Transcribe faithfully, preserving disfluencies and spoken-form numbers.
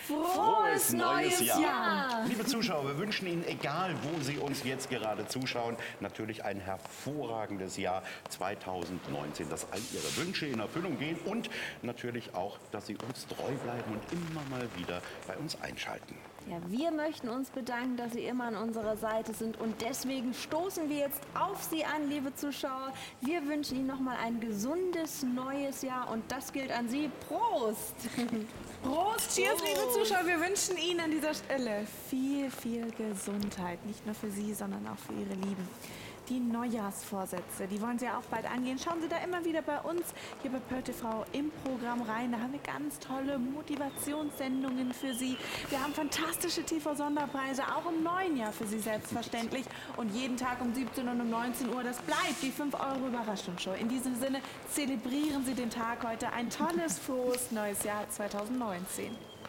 Frohes neues Jahr. Jahr! Liebe Zuschauer, wir wünschen Ihnen, egal wo Sie uns jetzt gerade zuschauen, natürlich ein hervorragendes Jahr zweitausendneunzehn, dass all Ihre Wünsche in Erfüllung gehen und natürlich auch, dass Sie uns treu bleiben und immer mal wieder bei uns einschalten. Ja, wir möchten uns bedanken, dass Sie immer an unserer Seite sind und deswegen stoßen wir jetzt auf Sie an, liebe Zuschauer. Wir wünschen Ihnen nochmal ein gesundes neues Jahr und das gilt an Sie. Prost! Prost, cheers, liebe Zuschauer. Wir wünschen Ihnen an dieser Stelle viel, viel Gesundheit. Nicht nur für Sie, sondern auch für Ihre Lieben. Die Neujahrsvorsätze, die wollen Sie ja auch bald angehen. Schauen Sie da immer wieder bei uns hier bei Pöll T V im Programm rein. Da haben wir ganz tolle Motivationssendungen für Sie. Wir haben fantastische T V-Sonderpreise, auch im neuen Jahr für Sie selbstverständlich. Und jeden Tag um siebzehn und um neunzehn Uhr, das bleibt die fünf Euro Überraschungsshow. In diesem Sinne zelebrieren Sie den Tag heute. Ein tolles, frohes neues Jahr zweitausendneunzehn.